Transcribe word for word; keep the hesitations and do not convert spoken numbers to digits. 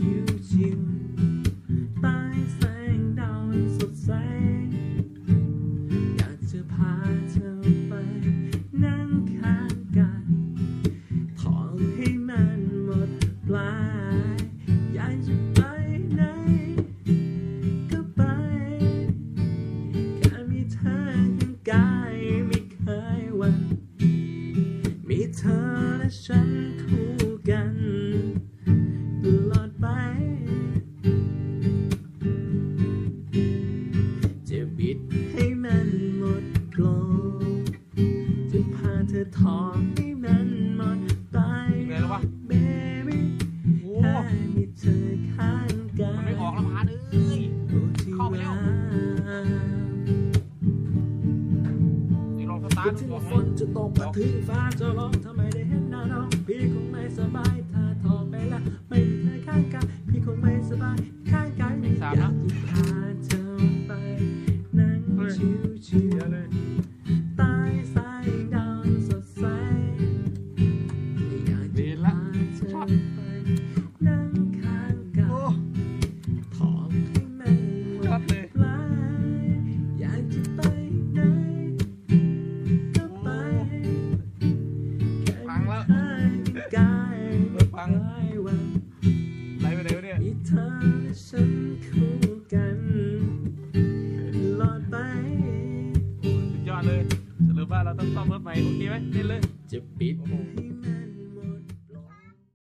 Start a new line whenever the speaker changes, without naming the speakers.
ชิวๆใต้แสงดาวสดใสอยากจะพาเธอไปนั่งข้างกันขอให้มันหมดปลายอยากจะไปไหนก็ไปแค่มีเธอข้างกายไม่เคยหวั่นมีเธอและฉันคู่กันตลอดไปจะบิดให้มันหมดลมจะพาเธอทองให้มันหมดไป baby แค่มีเธอข้างกาย
มันไม่ออกแล้วพาเอ้ยเข้าไปแล้วนี่ลองสตาร์ท
ถึง
ดู
ฝนจะตกมาถึงฟ้าจะร้องทำไมได้เห็นหน้าน้องพี่คงไม่สบายถ้าทองไปแล้วไม่มีเธอข้างกายพี่คงไม่สบายข้างกายอยากจะพาเธอไปนั่งชิวๆใต้สายดาวสดใสอยากจะพาเธอไปนั่งข้างกายทองให้มันหมดปลายอยากจะไปไหนก็ไปแค่มีเธอข้างกายหลายวัน
ไหลไปไหนวะเนี่ย
มีเธอและฉันคู่กันตลอดไป
สุดยอดเลยสรุปว่าเราต้องซ่อมรถใหม่โอเคไหมเล่นเลย
จะปิดให้